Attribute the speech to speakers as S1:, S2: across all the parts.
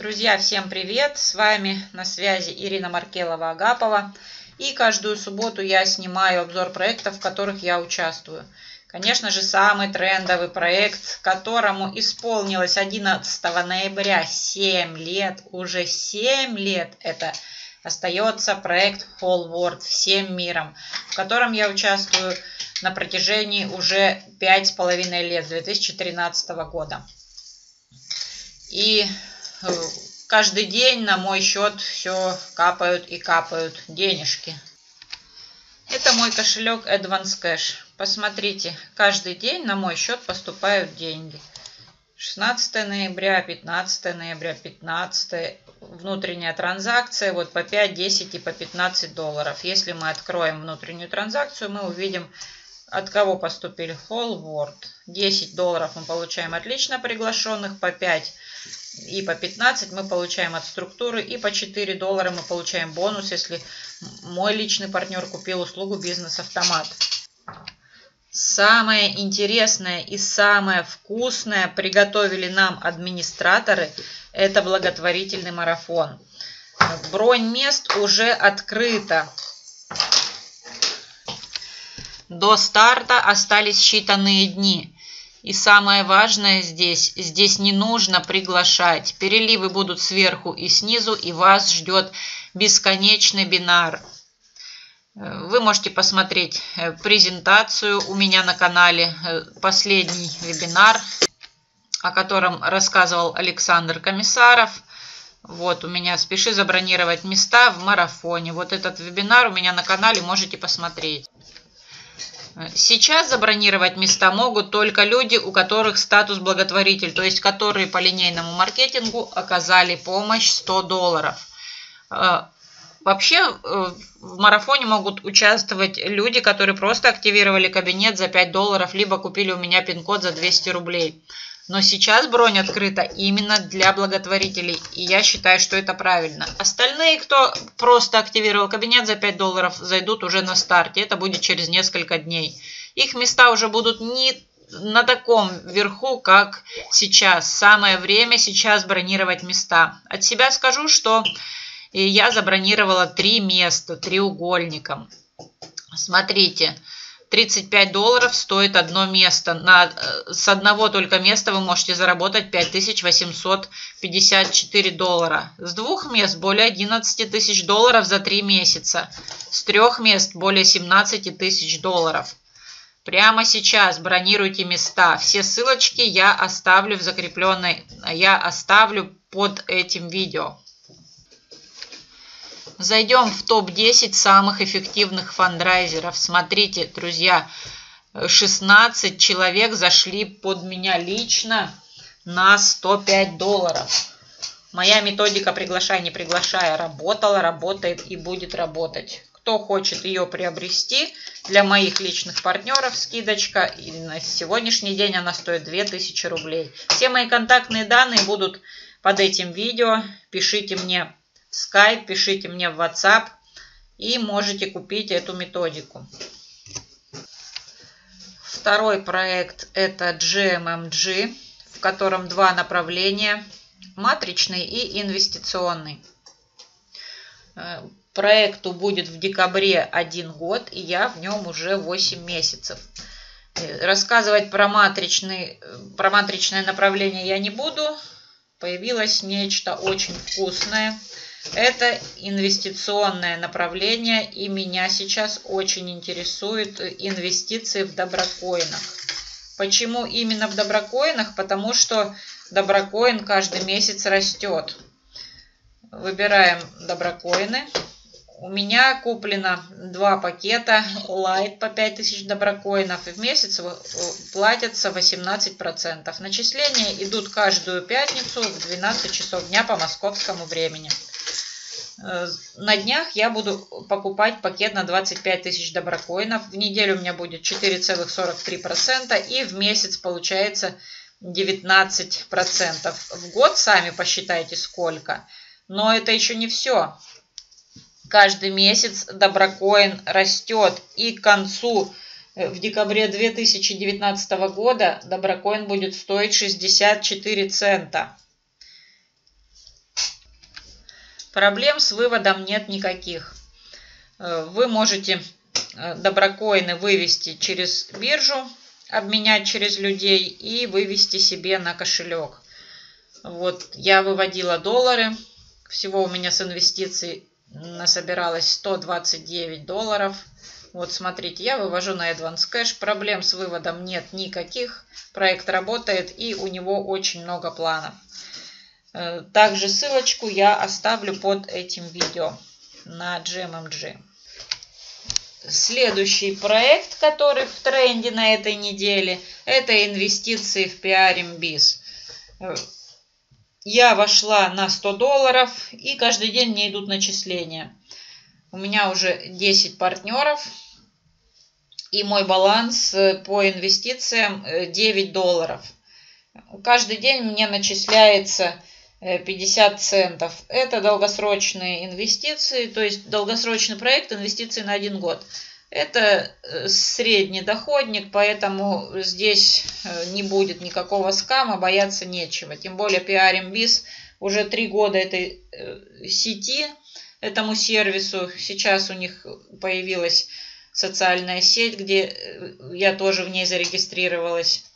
S1: Друзья, всем привет! С вами на связи Ирина Маркелова-Агапова. И каждую субботу я снимаю обзор проектов, в которых я участвую. Конечно же, самый трендовый проект, которому исполнилось 11 ноября 7 лет, уже 7 лет, это остается проект Whole World, всем миром, в котором я участвую на протяжении уже 5,5 лет, с 2013 года. И каждый день на мой счет все капают и капают денежки. Это мой кошелек Advance Cash. Посмотрите, каждый день на мой счет поступают деньги. 16 ноября, 15 ноября, 15 внутренняя транзакция, вот по 5, 10 и по 15 долларов. Если мы откроем внутреннюю транзакцию, мы увидим, от кого поступили. Whole World. 10 долларов мы получаем от лично приглашенных, по 5 и по 15 мы получаем от структуры, и по 4 доллара мы получаем бонус, если мой личный партнер купил услугу «Бизнес-автомат». Самое интересное и самое вкусное приготовили нам администраторы. Это благотворительный марафон. Бронь мест уже открыта. До старта остались считанные дни. И самое важное здесь не нужно приглашать. Переливы будут сверху и снизу, и вас ждет бесконечный бинар. Вы можете посмотреть презентацию у меня на канале, последний вебинар, о котором рассказывал Александр Комиссаров. Вот у меня «Спеши забронировать места в марафоне». Вот этот вебинар у меня на канале, можете посмотреть. Сейчас забронировать места могут только люди, у которых статус благотворитель, то есть которые по линейному маркетингу оказали помощь 100 долларов. Вообще в марафоне могут участвовать люди, которые просто активировали кабинет за 5 долларов, либо купили у меня пин-код за 200 рублей. Но сейчас бронь открыта именно для благотворителей, и я считаю, что это правильно. Остальные, кто просто активировал кабинет за 5 долларов, зайдут уже на старте. Это будет через несколько дней. Их места уже будут не на таком верху, как сейчас. Самое время сейчас бронировать места. От себя скажу, что я забронировала 3 места треугольником. Смотрите. 35 долларов стоит одно место. С одного только места вы можете заработать 5854 доллара. С 2 мест более 11 тысяч долларов за 3 месяца. С 3 мест более 17 тысяч долларов. Прямо сейчас бронируйте места. Все ссылочки я оставлю под этим видео. Зайдем в топ-10 самых эффективных фандрайзеров. Смотрите, друзья, 16 человек зашли под меня лично на 105 долларов. Моя методика «Приглашай, не приглашая» работала, работает и будет работать. Кто хочет ее приобрести, для моих личных партнеров скидочка. И на сегодняшний день она стоит 2000 рублей. Все мои контактные данные будут под этим видео. Пишите мне в Skype, пишите мне в WhatsApp и можете купить эту методику. Второй проект это GMMG, в котором 2 направления, матричный и инвестиционный. Проекту будет в декабре 1 год, и я в нем уже 8 месяцев. Рассказывать про матричное направление я не буду. Появилось нечто очень вкусное. Это инвестиционное направление, и меня сейчас очень интересуют инвестиции в доброкоинах. Почему именно в доброкоинах? Потому что доброкоин каждый месяц растет. Выбираем доброкоины. У меня куплено 2 пакета Light по 5000 доброкоинов, и в месяц платятся 18%. Начисления идут каждую пятницу в 12 часов дня по московскому времени. На днях я буду покупать пакет на 25 тысяч доброкоинов. В неделю у меня будет 4,43%, и в месяц получается 19%. В год сами посчитайте сколько. Но это еще не все. Каждый месяц доброкоин растет, и к концу, в декабре 2019 года, доброкоин будет стоить 64 цента. Проблем с выводом нет никаких. Вы можете доброкоины вывести через биржу, обменять через людей и вывести себе на кошелек. Вот я выводила доллары. Всего у меня с инвестиций насобиралось 129 долларов. Вот смотрите, я вывожу на Advance Cash. Проблем с выводом нет никаких. Проект работает и у него очень много планов. Также ссылочку я оставлю под этим видео на GMMG. Следующий проект, который в тренде на этой неделе, это инвестиции в PRMBiz. Я вошла на 100 долларов и каждый день мне идут начисления. У меня уже 10 партнеров и мой баланс по инвестициям 9 долларов. Каждый день мне начисляется 50 центов. Это долгосрочные инвестиции, то есть долгосрочный проект, инвестиции на 1 год. Это средний доходник, поэтому здесь не будет никакого скама, бояться нечего. Тем более PRMBiz уже 3 года этой сети, этому сервису. Сейчас у них появилась социальная сеть, где я тоже в ней зарегистрировалась.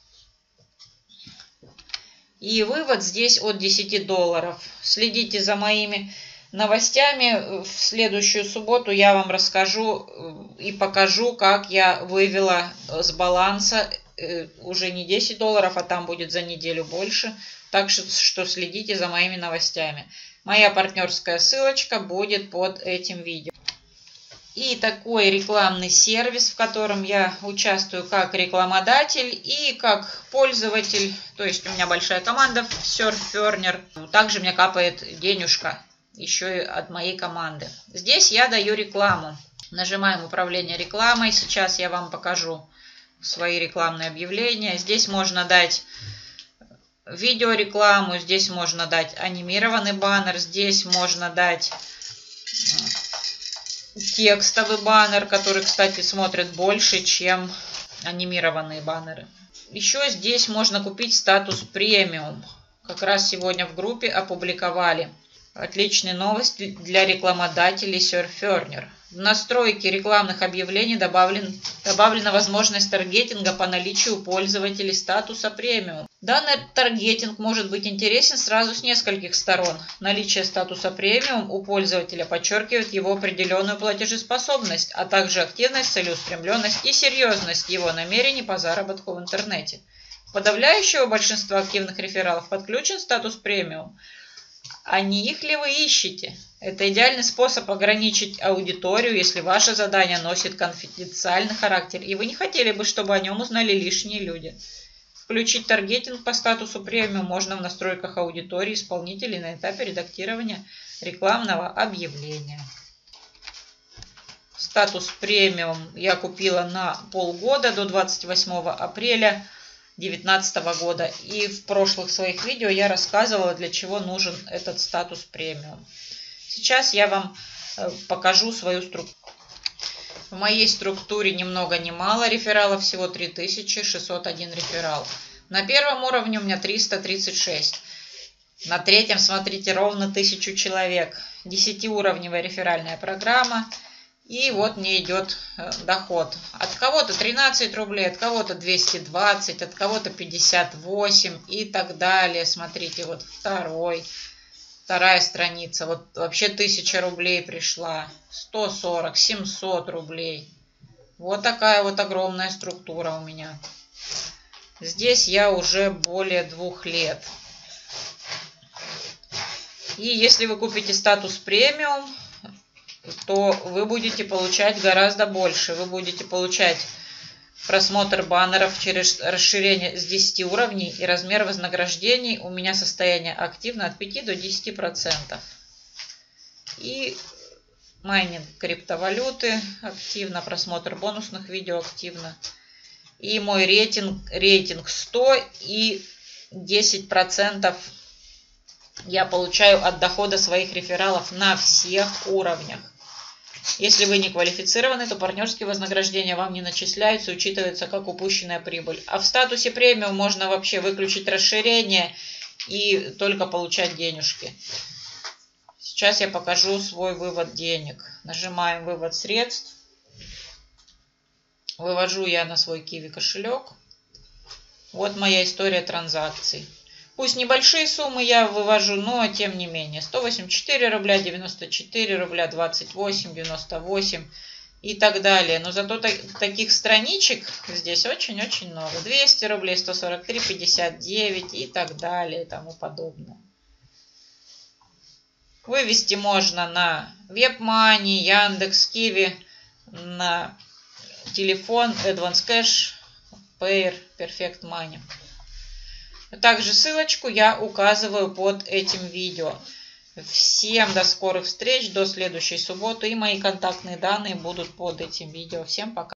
S1: И вывод здесь от 10 долларов. Следите за моими новостями. В следующую субботу я вам расскажу и покажу, как я вывела с баланса уже не 10 долларов, а там будет за неделю больше. Так что следите за моими новостями. Моя партнерская ссылочка будет под этим видео. И такой рекламный сервис, в котором я участвую как рекламодатель и как пользователь. То есть у меня большая команда в Surferner. Также мне капает денежка еще и от моей команды. Здесь я даю рекламу. Нажимаем управление рекламой. Сейчас я вам покажу свои рекламные объявления. Здесь можно дать видеорекламу, здесь можно дать анимированный баннер, здесь можно дать текстовый баннер, который, кстати, смотрит больше, чем анимированные баннеры. Еще здесь можно купить статус премиум. Как раз сегодня в группе опубликовали. Отличные новости для рекламодателей Surferner. В настройке рекламных объявлений добавлена возможность таргетинга по наличию у пользователей статуса премиум. Данный таргетинг может быть интересен сразу с нескольких сторон. Наличие статуса премиум у пользователя подчеркивает его определенную платежеспособность, а также активность, целеустремленность и серьезность его намерений по заработку в интернете. У подавляющего большинства активных рефералов подключен статус премиум. А не их ли вы ищете? Это идеальный способ ограничить аудиторию, если ваше задание носит конфиденциальный характер, и вы не хотели бы, чтобы о нем узнали лишние люди. Включить таргетинг по статусу премиум можно в настройках аудитории исполнителей на этапе редактирования рекламного объявления. Статус премиум я купила на полгода до 28 апреля 2019 года. И в прошлых своих видео я рассказывала, для чего нужен этот статус премиум. Сейчас я вам покажу свою структуру. В моей структуре ни много ни мало рефералов, всего 3601 реферал. На первом уровне у меня 336. На третьем, смотрите, ровно 1000 человек. 10-уровневая реферальная программа. И вот мне идет доход. От кого-то 13 рублей, от кого-то 220, от кого-то 58 и так далее. Смотрите, вот вторая страница. Вот вообще 1000 рублей пришла. 140, 700 рублей. Вот такая вот огромная структура у меня. Здесь я уже более 2 лет. И если вы купите статус премиум, то вы будете получать гораздо больше. Вы будете получать просмотр баннеров через расширение с 10 уровней и размер вознаграждений. У меня состояние активно от 5 до 10%. И майнинг криптовалюты активно, просмотр бонусных видео активно. И мой рейтинг 100 и 10% я получаю от дохода своих рефералов на всех уровнях. Если вы не квалифицированы, то партнерские вознаграждения вам не начисляются, учитываются как упущенная прибыль. А в статусе премиум можно вообще выключить расширение и только получать денежки. Сейчас я покажу свой вывод денег. Нажимаем «Вывод средств». Вывожу я на свой Kiwi кошелек. Вот моя история транзакций. Пусть небольшие суммы я вывожу, но тем не менее. 184 рубля, 94 рубля, 28, 98 и так далее. Но зато таких страничек здесь очень-очень много. 200 рублей, 143, 59 и так далее и тому подобное. Вывести можно на WebMoney, Яндекс, Kiwi, на телефон, Advance Cash, Payer, Perfect Money. Также ссылочку я указываю под этим видео. Всем до скорых встреч, до следующей субботы. И мои контактные данные будут под этим видео. Всем пока.